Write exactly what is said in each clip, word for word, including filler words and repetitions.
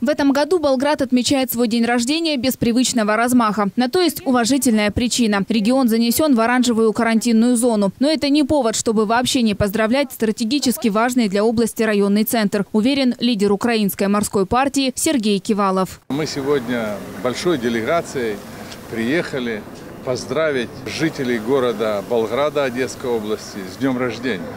В этом году Болград отмечает свой день рождения без привычного размаха. На то есть уважительная причина. Регион занесен в оранжевую карантинную зону. Но это не повод, чтобы вообще не поздравлять стратегически важный для области районный центр, уверен лидер Украинской морской партии Сергей Кивалов. Мы сегодня большой делегацией приехали поздравить жителей города Болграда Одесской области с днем рождения.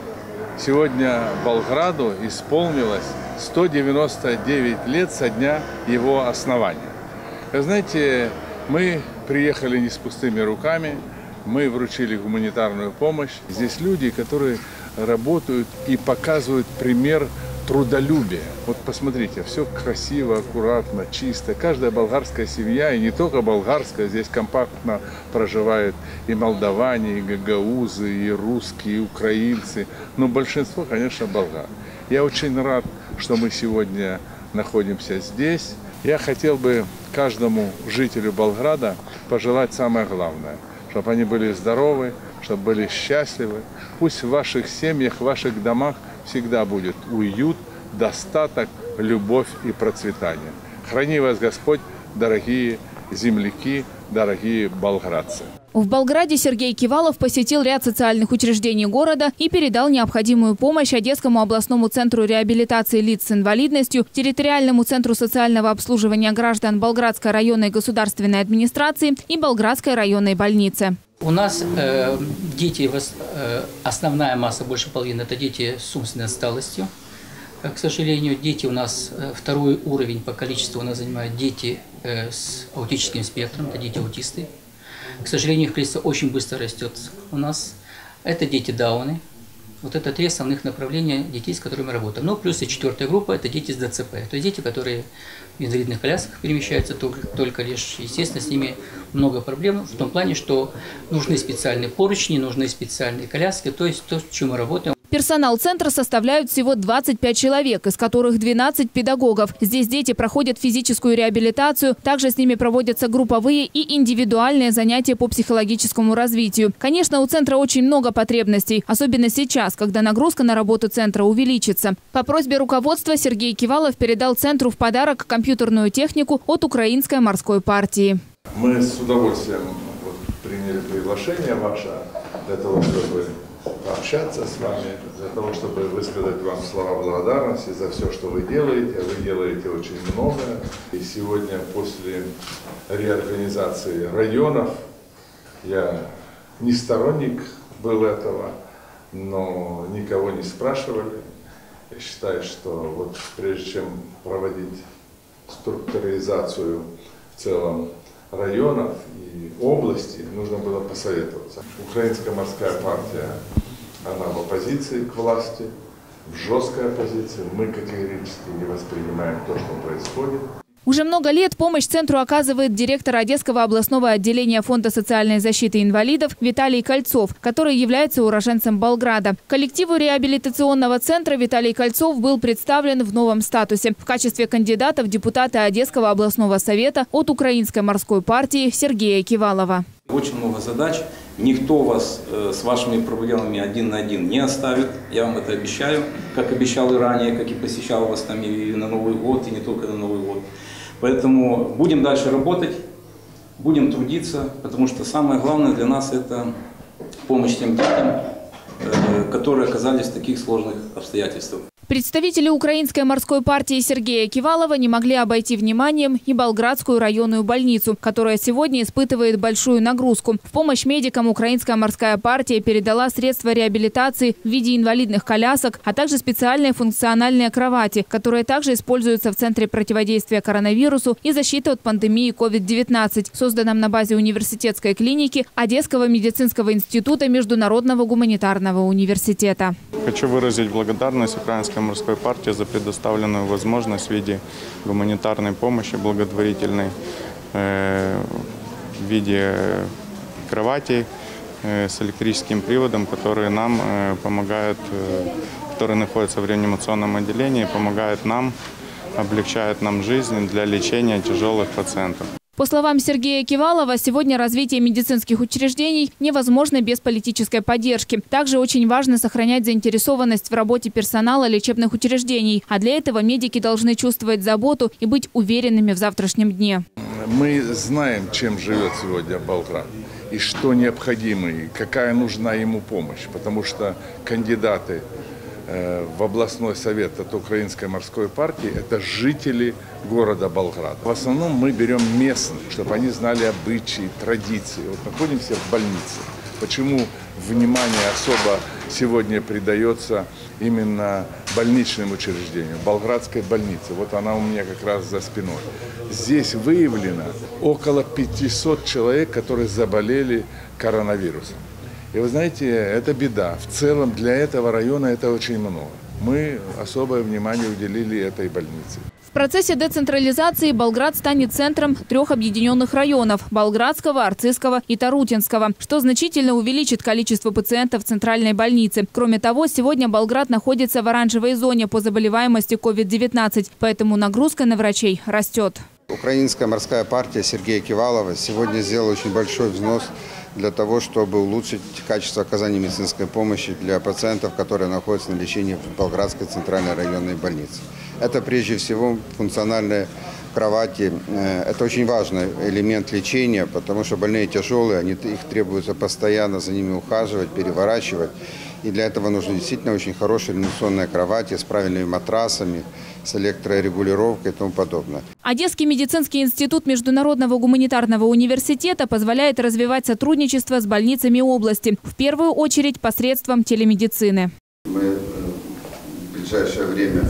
Сегодня Болграду исполнилось сто девяносто девять лет со дня его основания. Вы знаете, мы приехали не с пустыми руками, мы вручили гуманитарную помощь. Здесь люди, которые работают и показывают пример трудолюбия. Вот посмотрите, все красиво, аккуратно, чисто. Каждая болгарская семья, и не только болгарская, здесь компактно проживают и молдаване, и гагаузы, и русские, и украинцы. Но большинство, конечно, болгар. Я очень рад, что мы сегодня находимся здесь. Я хотел бы каждому жителю Болграда пожелать самое главное, чтобы они были здоровы, чтобы были счастливы. Пусть в ваших семьях, в ваших домах всегда будет уют, достаток, любовь и процветание. Храни вас Господь, дорогие земляки, дорогие болградцы. В Болграде Сергей Кивалов посетил ряд социальных учреждений города и передал необходимую помощь Одесскому областному центру реабилитации лиц с инвалидностью, территориальному центру социального обслуживания граждан Болградской районной государственной администрации и Болградской районной больнице. У нас э, дети, э, основная масса, больше половины, это дети с умственной отсталостью. К сожалению, дети у нас, э, второй уровень по количеству у нас занимают дети э, с аутическим спектром, это дети-аутисты. К сожалению, их количество очень быстро растет у нас. Это дети Дауны. Вот это три основных направления детей, с которыми мы работаем. Ну, плюс и четвертая группа – это дети с ДЦП. То есть дети, которые в инвалидных колясках перемещаются только, только лишь. Естественно, с ними много проблем в том плане, что нужны специальные поручни, нужны специальные коляски. То есть то, с чем мы работаем. Персонал центра составляют всего двадцать пять человек, из которых двенадцать педагогов. Здесь дети проходят физическую реабилитацию, также с ними проводятся групповые и индивидуальные занятия по психологическому развитию. Конечно, у центра очень много потребностей, особенно сейчас, когда нагрузка на работу центра увеличится. По просьбе руководства Сергей Кивалов передал центру в подарок компьютерную технику от Украинской морской партии. Мы с удовольствием вот приняли приглашение ваше для того, чтобы пообщаться с вами, для того, чтобы высказать вам слова благодарности за все, что вы делаете. Вы делаете очень многое. И сегодня, после реорганизации районов, я не сторонник был этого, но никого не спрашивали. Я считаю, что вот прежде чем проводить структуризацию в целом районов и области, нужно было посоветоваться. Украинская морская партия, она в оппозиции к власти, в жесткой оппозиции. Мы категорически не воспринимаем то, что происходит. Уже много лет помощь центру оказывает директор Одесского областного отделения Фонда социальной защиты инвалидов Виталий Кольцов, который является уроженцем Болграда. Коллективу реабилитационного центра Виталий Кольцов был представлен в новом статусе в качестве кандидата в депутаты Одесского областного совета от Украинской морской партии Сергея Кивалова. Очень много задач. Никто вас э, с вашими проблемами один на один не оставит. Я вам это обещаю. Как обещал и ранее, как и посещал вас там и на Новый год, и не только на Новый год. Поэтому будем дальше работать, будем трудиться, потому что самое главное для нас – это помощь тем детям, э, которые оказались в таких сложных обстоятельствах. Представители Украинской морской партии Сергея Кивалова не могли обойти вниманием и Болградскую районную больницу, которая сегодня испытывает большую нагрузку. В помощь медикам Украинская морская партия передала средства реабилитации в виде инвалидных колясок, а также специальные функциональные кровати, которые также используются в Центре противодействия коронавирусу и защиты от пандемии ковид девятнадцать, созданном на базе университетской клиники Одесского медицинского института Международного гуманитарного университета. Хочу выразить благодарность Украинской морской партии за предоставленную возможность в виде гуманитарной помощи, благотворительной, э, в виде кроватей э, с электрическим приводом, которые нам э, помогают, э, которые находятся в реанимационном отделении, помогают нам, облегчают нам жизнь для лечения тяжелых пациентов. По словам Сергея Кивалова, сегодня развитие медицинских учреждений невозможно без политической поддержки. Также очень важно сохранять заинтересованность в работе персонала лечебных учреждений. А для этого медики должны чувствовать заботу и быть уверенными в завтрашнем дне. Мы знаем, чем живет сегодня Болград, и что необходимо, и какая нужна ему помощь. Потому что кандидаты в областной совет от Украинской морской партии – это жители города Болграда. В основном мы берем местных, чтобы они знали обычаи, традиции. Вот находимся в больнице. Почему внимание особо сегодня придается именно больничным учреждениям, Болградской больнице? Вот она у меня как раз за спиной. Здесь выявлено около пятисот человек, которые заболели коронавирусом. И вы знаете, это беда. В целом для этого района это очень много. Мы особое внимание уделили этой больнице. В процессе децентрализации Болград станет центром трех объединенных районов – Болградского, Арцизского и Тарутинского, что значительно увеличит количество пациентов в центральной больнице. Кроме того, сегодня Болград находится в оранжевой зоне по заболеваемости ковид девятнадцать, поэтому нагрузка на врачей растет. Украинская морская партия Сергея Кивалова сегодня сделала очень большой взнос для того, чтобы улучшить качество оказания медицинской помощи для пациентов, которые находятся на лечении в Болградской центральной районной больнице. Это прежде всего функциональные кровати. Это очень важный элемент лечения, потому что больные тяжелые, они, их требуется постоянно за ними ухаживать, переворачивать. И для этого нужны действительно очень хорошие реанимационные кровати с правильными матрасами, с электрорегулировкой и тому подобное. Одесский медицинский институт Международного гуманитарного университета позволяет развивать сотрудничество с больницами области, в первую очередь посредством телемедицины. Мы в ближайшее время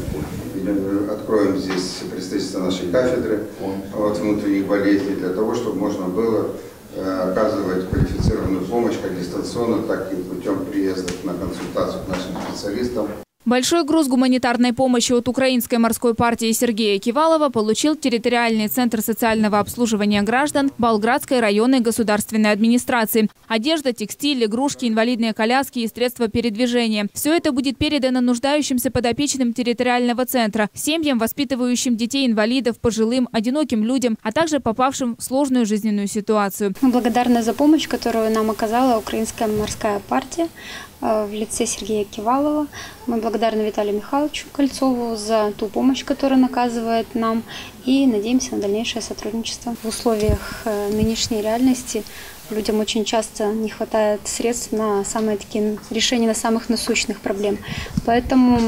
откроем здесь представительство нашей кафедры от внутренних болезней, для того, чтобы можно было оказывать квалифицированную помощь как дистанционно, так и путем приезда на консультацию к нашим специалистам. Большой груз гуманитарной помощи от Украинской морской партии Сергея Кивалова получил территориальный центр социального обслуживания граждан Болградской районной государственной администрации. Одежда, текстиль, игрушки, инвалидные коляски и средства передвижения. Все это будет передано нуждающимся подопечным территориального центра, семьям, воспитывающим детей-инвалидов, пожилым, одиноким людям, а также попавшим в сложную жизненную ситуацию. Мы благодарны за помощь, которую нам оказала Украинская морская партия в лице Сергея Кивалова. Мы благодарны Виталию Михайловичу Кольцову за ту помощь, которую он оказывает нам, и надеемся на дальнейшее сотрудничество. В условиях нынешней реальности людям очень часто не хватает средств на самые такие решения на самых насущных проблем. Поэтому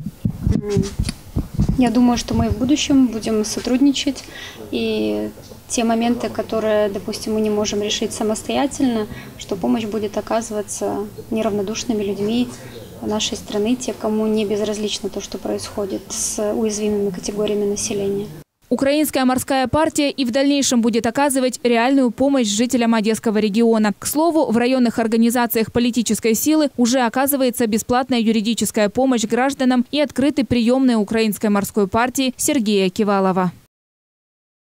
я думаю, что мы в будущем будем сотрудничать, и те моменты, которые, допустим, мы не можем решить самостоятельно, что помощь будет оказываться неравнодушными людьми нашей страны, те, кому не безразлично то, что происходит с уязвимыми категориями населения. Украинская морская партия и в дальнейшем будет оказывать реальную помощь жителям Одесского региона. К слову, в районных организациях политической силы уже оказывается бесплатная юридическая помощь гражданам и открыты приемные Украинской морской партии Сергея Кивалова.